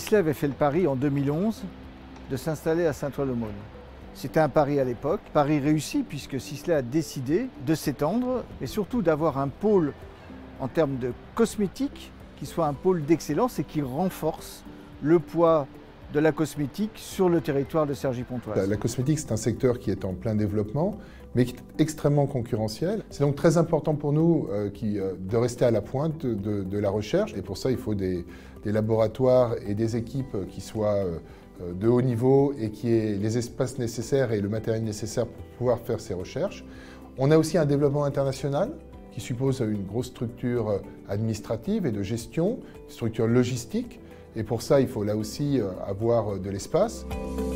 Sisley avait fait le pari en 2011 de s'installer à Saint-Ouen-l'Aumône. C'était un pari à l'époque, pari réussi puisque Sisley a décidé de s'étendre et surtout d'avoir un pôle en termes de cosmétique qui soit un pôle d'excellence et qui renforce le poids de la cosmétique sur le territoire de Cergy-Pontoise. La cosmétique, c'est un secteur qui est en plein développement, mais qui est extrêmement concurrentiel. C'est donc très important pour nous de rester à la pointe de la recherche. Et pour ça, il faut des laboratoires et des équipes qui soient de haut niveau et qui aient les espaces nécessaires et le matériel nécessaire pour pouvoir faire ces recherches. On a aussi un développement international qui suppose une grosse structure administrative et de gestion, une structure logistique. Et pour ça, il faut là aussi avoir de l'espace.